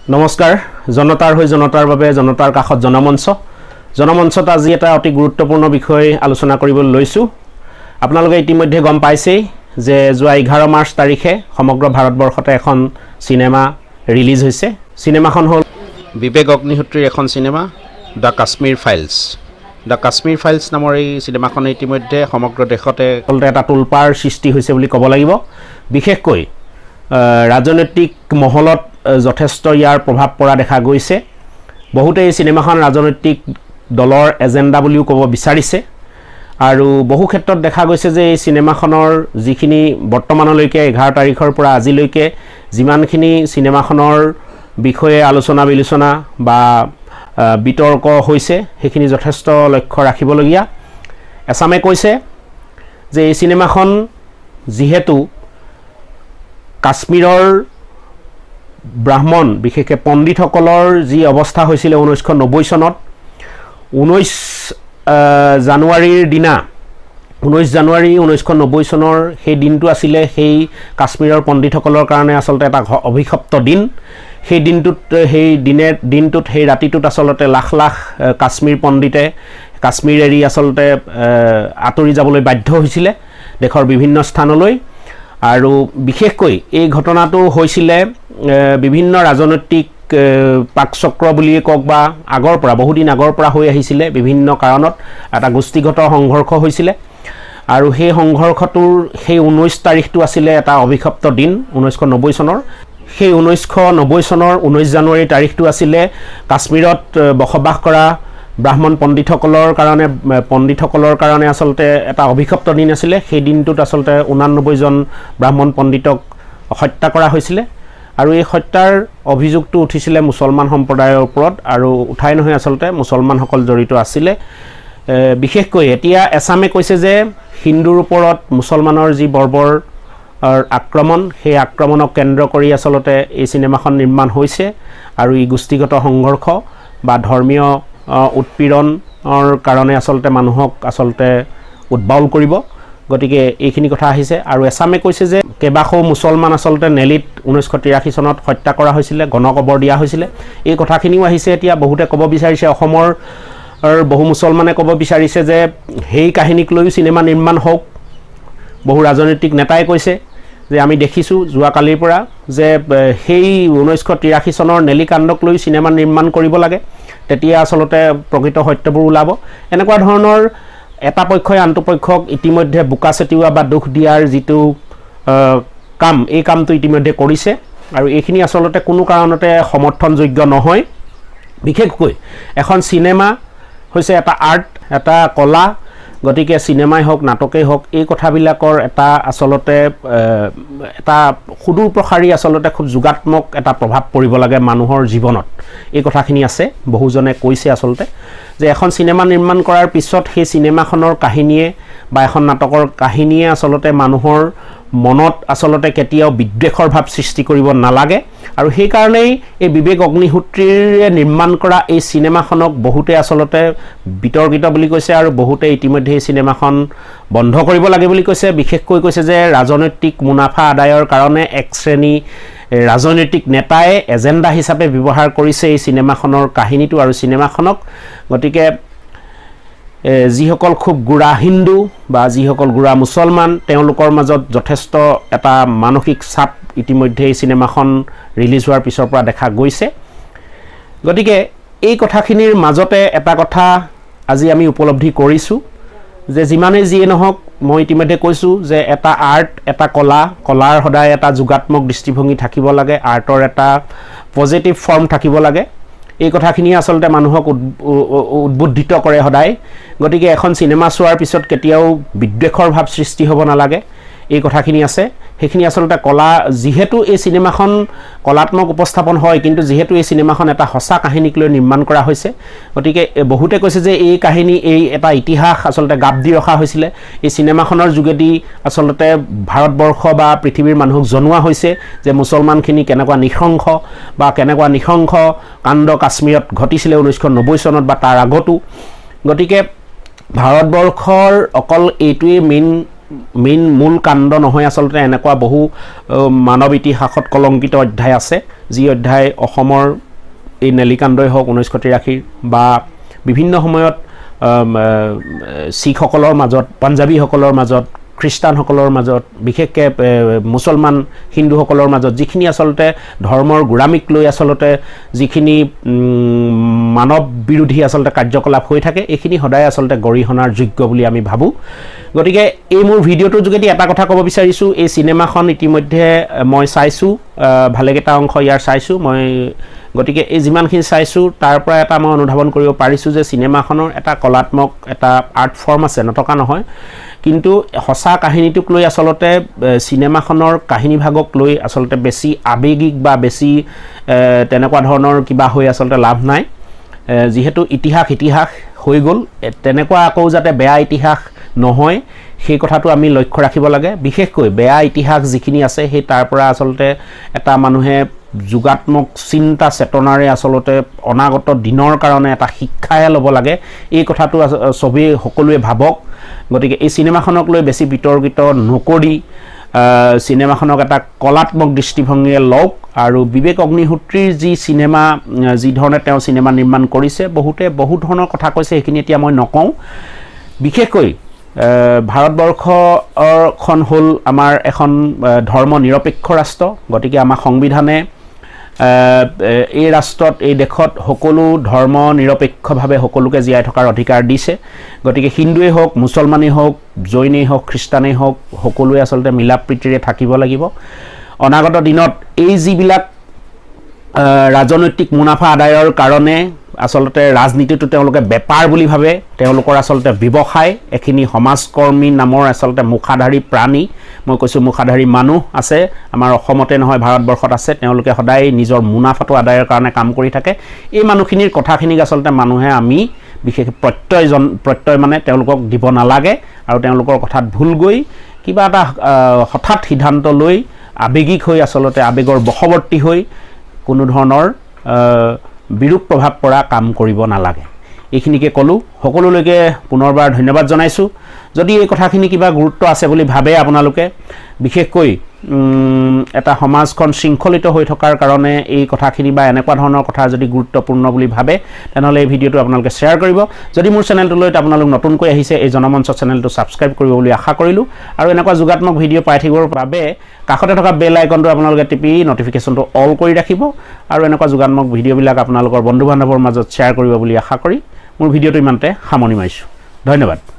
নমস্কাৰ জনতাৰ হৈ জনতাৰ বাবে জনতাৰ কাষত জনমঞ্চ জনমঞ্চত আজি এটা অতি গুৰুত্বপূৰ্ণ বিষয় আলোচনা কৰিবলৈ লৈছো আপোনালোকে ইতিমধ্যে গম পাইছেই যে যোৱা 11 মাৰ্চ তাৰিখে সমগ্ৰ ভাৰতবৰ্ষতে এখন সিনেমা ৰিলিজ হৈছে সিনেমাখন হ'ল বিবেক অগ্নিহোত্ৰীৰ এখন সিনেমা দ্য কাশ্মীৰ ফাইলছ নামৰ এই সিনেমাখন ইতিমধ্যে সমগ্ৰ দেশতে এটা তুলপাৰ সৃষ্টি হৈছে বুলি ক'ব লাগিব বিশেষকৈ ৰাজনৈতিক মহলত যথেষ্ট ইয়াৰ প্ৰভাৱ পৰা দেখা গৈছে বহুতে এই সিনেমাখন ৰাজনৈতিক দলৰ এজেন্ডা বুলিও ক'ব বিচাৰিছে আৰু বহু ক্ষেত্ৰত দেখা গৈছে যে এই সিনেমাখনৰ যিখিনি বৰ্তমানলৈকে 11 তাৰিখৰ পৰা আজিলৈকে যিমানখিনি সিনেমাখনৰ বিষয়ে আলোচনা বিলোচনা বা বিতৰ্ক হৈছে সেইখিনি যথেষ্ট লক্ষ্য ৰাখিবলগীয়া এছামে কৈছে যে এই সিনেমাখন যিহেতু কাশ্মীৰৰ ব্ৰাহ্মণ বিশেষকৈ পণ্ডিতসকলৰ যি অৱস্থা হৈছিল 1990 চনত 19 জানুৱাৰীৰ দিনা 19 জানুৱাৰী 1990 চনৰ সেই দিনটো আছিলে সেই কাশ্মীৰৰ পণ্ডিতসকলৰ কাৰণে আসলতে এটা অভিশপ্ত দিন সেই দিনটোত সেই ৰাতিটোত আসলতে লাখ লাখ কাশ্মীৰ পণ্ডিতে কাশ্মীৰ এৰি আসলতে আতৰি যাবলৈ বাধ্য হৈছিল দেশৰ বিভিন্ন স্থানলৈ আৰু বিশেষকৈ এই ঘটনাটো হৈছিল বিভিন্ন ৰাজনৈতিক পাকচক্ৰ বুলিয়ে কক বা আগৰ পৰা বহুদিন আগৰ পৰা হৈ আহিছিল বিভিন্ন কাৰণত এটা গোষ্ঠীগত সংঘৰ্ষ হৈছিল আৰু সেই সংঘৰ্ষটোৰ সেই 19 তাৰিখটো আছিল এটা অভিশপ্ত দিন 1990 চনৰ সেই 1990 চনৰ 19 জানুৱাৰী তাৰিখটো আছিল কাশ্মীৰত বসবাস কৰা ব্ৰাহ্মণ পণ্ডিতসকলৰ কাৰণে আসলতে এটা অভিশপ্ত দিন আছিল সেই দিনটোত আসলতে 89 জন ব্ৰাহ্মণ পণ্ডিতক হত্যা কৰা হৈছিল আৰু এই হত্যাৰ অভিযোগটো উঠিছিল মুছলমান সম্প্ৰদায়ৰ ওপৰত আৰু উঠাই নহয় আসলতে মুছলমানসকল জড়িত আছিল বিশেষকৈ এতিয়া এছামে কৈছে যে হিন্দুৰ ওপৰত মুছলমানৰ যি বৰ্বৰ আক্ৰমণ সেই আক্ৰমণক কেন্দ্ৰ কৰি আসলতে এই সিনেমাখন নিৰ্মাণ হৈছে আৰু এই গোষ্ঠীগত সংঘৰ্ষ বা ধৰ্মীয় উৎপীড়নৰ কাৰণে আসলতে মানুহক আসলতে উদ্বাউল কৰিব গতিকে এইখিনি কথা আহিছে আৰু এছামে কৈছে যে কেবাখো মুছলমান আসলতে নেলিত 1983 চনত হত্যা কৰা হৈছিল গণকবৰ দিয়া হৈছিল এই কথাখিনিও আহিছে এতিয়া বহুতে ক'ব বিচাৰিছে অসমৰ বহু মুছলমানে ক'ব বিচাৰিছে যে সেই কাহিনীক লৈ সিনেমা নিৰ্মাণ হওক বহু ৰাজনৈতিক নেতাই কৈছে যে আমি দেখিছো যোৱা কালিৰ পৰা যে সেই 1983 চনৰ নেলিকাণ্ডক লৈ সিনেমা নিৰ্মাণ কৰিব লাগে তেতিয়া আসলতে প্ৰকৃত সত্যবোৰ ওলাব এনেকুৱা ধৰণৰ এটা পক্ষই আনটো পক্ষক ইতিমধ্যে বুকা চেটিওৱা বা দুখ দিয়াৰ যিটো কাম এই কামটো ইতিমধ্যে কৰিছে আৰু এইখিনি আসলতে কোনো কাৰণতে সমৰ্থনযোগ্য নহয় বিশেষকৈ এখন সিনেমা হৈছে এটা আৰ্ট এটা কলা গতিকে সিনেমাই হোক নাটকেই হোক এই কথাবিলাকৰ এটা আসলতে এটা সুদূৰ প্ৰসাৰী আসলতে খুব যোগাত্মক এটা প্ৰভাৱ পৰিব লাগে মানুহৰ জীৱনত এই কথাখিনি আছে বহুজনে কৈছে আসলতে যে এখন সিনেমা নিৰ্মাণ কৰাৰ পিছত সেই সিনেমাখনৰ কাহিনীয়ে বা এখন নাটকৰ কাহিনীয়ে আসলতে মানুহৰ মনত আসলতে কেতিয়াও বিদ্বেষৰ ভাৱ সৃষ্টি কৰিব নালাগে আৰু সেই কাৰণেই এই বিবেক অগ্নিহোত্ৰীৰে নিৰ্মাণ কৰা এই সিনেমাখনক বহুতে আসলতে বিতৰ্কিত বুলি কৈছে আৰু বহুতে ইতিমধ্যে এই সিনেমাখন বন্ধ কৰিব লাগে বুলি কৈছে বিশেষকৈ কৈছে যে ৰাজনৈতিক মুনাফা আদায়ৰ কাৰণে এক শ্ৰেণী ৰাজনৈতিক নেতাই এজেন্ডা হিচাপে ব্যৱহাৰ কৰিছে এই সিনেমাখনৰ কাহিনীটো আৰু সিনেমাখনক গতিকে যিসকল খুব গুড়া হিন্দু বা যিসকল গুড়া মুছলমান তেওঁলোকৰ মাজত যথেষ্ট এটা মানসিক চাপ ইতিমধ্যে এই সিনেমাখন ৰিলিজ হোৱাৰ পিছৰ পৰা দেখা গৈছে গতিকে এই কথাখিনিৰ মাজতে এটা কথা আজি আমি উপলব্ধি কৰিছো যে যিমানে যিয়ে নহওক মই ইতিমধ্যে কৈছো যে এটা আৰ্ট এটা কলাৰ সদায় এটা যোগাত্মক দৃষ্টিভংগী থাকিব লাগে আৰ্টৰ এটা পজিটিভ ফৰ্ম থাকিব লাগে এই কথাখিনি আসলতে মানুহক উদ্বুদ্ধিত কৰে সদায় গতিকে এখন সিনেমা চোৱাৰ পিছত কেতিয়াও বিদ্বেষৰ ভাৱ সৃষ্টি হ'ব নালাগে এই কথাখিনি আছে সেইখিনি আসলতে কলা যেহেতু এই সিনেমাখন কলাত্মক উপস্থাপন হয় কিন্তু যেহেতু এই সিনেমাখন এটা হসা কাহিনীক লৈ নিৰ্মাণ কৰা হৈছে গতিকে বহুতে কৈছে যে এই কাহিনী এই এটা ইতিহাস আসলতে গাপ দি ৰখা হৈছিল এই সিনেমাখনৰ যোগেদি আসলতে ভাৰতবৰ্ষ বা পৃথিৱীৰ মানুহক জনোৱা হৈছে যে মুছলমানখিনি কেনেকুৱা নিঃশংস কাণ্ড কাশ্মীৰত ঘটিছিল 1990 চনত বা তাৰ আগতো গতিকে ভাৰতবৰ্ষৰ অকল এইটোৱে মেইন মেইন মূল কাণ্ড নহয় আচলতে এনেকুৱা বহু মানৱ ইতিহাসত কলংকিত অধ্যায় আছে যি অধ্যায় অসমৰ এই নেলিকাণ্ডই হওক 1983 বা বিভিন্ন সময়ত শিখসকলৰ মাজত পাঞ্জাবীসকলৰ মাজত খ্ৰীষ্টানসকলৰ মাজত বিশেষকৈ মুছলমান হিন্দুসকলৰ মাজত যিখিনি আচলতে ধৰ্মৰ গোড়ামিক লৈ আচলতে যিখিনি মানৱ বিৰোধী আচলতে কাৰ্যকলাপ হৈ থাকে এইখিনি সদায় আচলতে গৰিহণাৰ যোগ্য বুলি আমি ভাবোঁ গতিকে এই মোৰ ভিডিঅ'টোৰ যোগেদি এটা কথা ক'ব বিচাৰিছোঁ এই চিনেমাখন ইতিমধ্যে মই চাইছোঁ ভালেকেইটা অংশ ইয়াৰ চাইছোঁ মই গতিকে এই যিমানখিনি চাইছোঁ তাৰ পৰা এটা মই অনুধাৱন কৰিব পাৰিছোঁ যে চিনেমাখনৰ এটা কলাত্মক এটা আৰ্ট ফৰ্ম আছে নথকা নহয় কিন্তু সঁচা কাহিনীটোক লৈ আচলতে চিনেমাখনৰ কাহিনীভাগক লৈ আচলতে বেছি আৱেগিক বা বেছি তেনেকুৱা ধৰণৰ কিবা হৈ আচলতে লাভ নাই যিহেতু ইতিহাস হৈ গ'ল তেনেকুৱা আকৌ যাতে বেয়া ইতিহাস নহয় সেই কথাটো আমি লক্ষ্য ৰাখিব লাগে বিশেষকৈ বেয়া ইতিহাস যিখিনি আছে সেই তাৰ পৰা আচলতে এটা মানুহে যোগাত্মক চিন্তা চেতনাৰে আচলতে অনাগত দিনৰ কাৰণে এটা শিক্ষাহে ল'ব লাগে এই কথাটো সবেই সকলোৱে ভাবক গতিকে এই চিনেমাখনক লৈ বেছি বিতৰ্কিত নকৰি চিনেমাখনক এটা কলাত্মক দৃষ্টিভংগীৰে লওক আৰু বিবেক অগ্নিহোত্ৰীৰ যি চিনেমা যি ধৰণে তেওঁ চিনেমা নিৰ্মাণ কৰিছে বহু ধৰণৰ কথা কৈছে সেইখিনি এতিয়া মই নকওঁ বিশেষকৈ ভাৰতবৰ্ষখন হ'ল আমাৰ এখন ধৰ্ম নিৰপেক্ষ ৰাষ্ট্ৰ গতিকে আমাৰ সংবিধানে এই ৰাষ্ট্ৰত এই দেশত সকলো ধৰ্ম নিৰপেক্ষভাৱে সকলোকে জীয়াই থকাৰ অধিকাৰ দিছে গতিকে হিন্দুৱেই হওক মুছলমানেই হওক জৈনেই হওক খ্ৰীষ্টানেই হওক সকলোৱে আচলতে মিলাপ্ৰীতিৰে থাকিব লাগিব অনাগত দিনত এই যিবিলাক ৰাজনৈতিক মুনাফা আদায়ৰ কাৰণে আচলতে ৰাজনীতিটো তেওঁলোকে বেপাৰ বুলি ভাবে তেওঁলোকৰ আচলতে ব্যৱসায় এখিনি সমাজকৰ্মী নামৰ আচলতে মুখাধাৰী প্ৰাণী মই কৈছোঁ মুখাধাৰী মানুহ আছে আমাৰ অসমতে নহয় ভাৰতবৰ্ষত আছে তেওঁলোকে সদায় নিজৰ মুনাফাটো আদায়ৰ কাৰণে কাম কৰি থাকে এই মানুহখিনিৰ কথাখিনিক আচলতে মানুহে আমি বিশেষ প্ৰত্যয় মানে তেওঁলোকক দিব নালাগে আৰু তেওঁলোকৰ কথাত ভুল গৈ কিবা এটা হঠাৎ সিদ্ধান্ত লৈ আৱেগিক হৈ আচলতে আৱেগৰ বশৱৰ্তী হৈ কোনো ধৰণৰ বিৰূপ প্ৰভাৱ পৰা কাম কৰিব নালাগে এইখিনিকে ক'লো সকলোলৈকে পুনৰবাৰ ধন্যবাদ জনাইছোঁ যদি এই কথাখিনি কিবা গুৰুত্ব আছে বুলি ভাবে আপোনালোকে বিশেষকৈ এটা সমাজখন শৃংখলিত হৈ থকাৰ কাৰণে এই কথাখিনি বা এনেকুৱা ধৰণৰ কথা যদি গুৰুত্বপূৰ্ণ বুলি ভাবে তেনেহ'লে এই ভিডিঅ'টো আপোনালোকে শ্বেয়াৰ কৰিব যদি মোৰ চেনেলটোলৈ আপোনালোক নতুনকৈ আহিছে এই জনমঞ্চ চেনেলটো ছাবস্ক্ৰাইব কৰিব বুলি আশা কৰিলোঁ আৰু এনেকুৱা যোগাত্মক ভিডিঅ' পাই থাকিবৰ বাবে কাষতে থকা বেল আইকনটো আপোনালোকে টিপি নটিফিকেশ্যনটো অল কৰি ৰাখিব আৰু এনেকুৱা যোগাত্মক ভিডিঅ'বিলাক আপোনালোকৰ বন্ধু বান্ধৱৰ মাজত শ্বেয়াৰ কৰিব বুলি আশা কৰি মোৰ ভিডিঅ'টো ইমানতে সামৰণি মাৰিছোঁ ধন্যবাদ